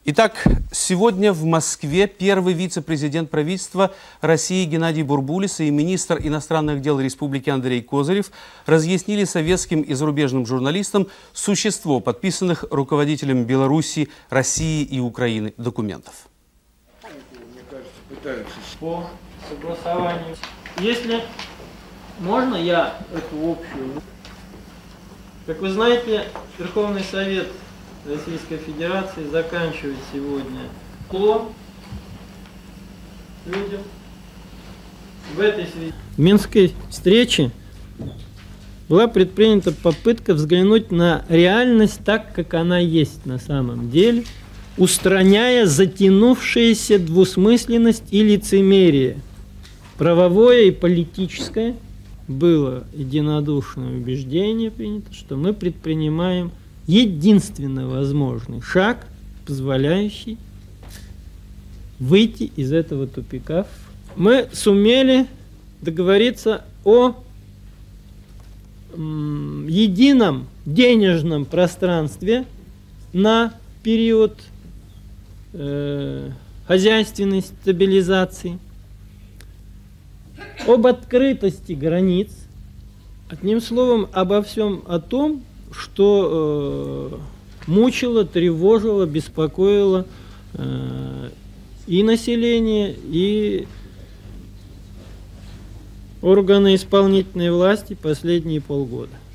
Итак, сегодня в Москве первый вице-президент правительства России Геннадий Бурбулис и министр иностранных дел Республики Андрей Козырев разъяснили советским и зарубежным журналистам существо подписанных руководителем Беларуси, России и Украины документов. Мне кажется, пытаются по согласованию. Если можно, я эту общую. Как вы знаете, Верховный Совет Российской Федерации заканчивает сегодня людям. В этой связи в Минской встрече была предпринята попытка взглянуть на реальность так, как она есть на самом деле, устраняя затянувшаяся двусмысленность и лицемерие. Правовое и политическое было единодушное убеждение принято, что мы предпринимаем единственно возможный шаг, позволяющий выйти из этого тупика. Мы сумели договориться о едином денежном пространстве на период хозяйственной стабилизации, об открытости границ, одним словом, обо всем о том, что мучило, тревожило, беспокоило и население, и органы исполнительной власти последние полгода.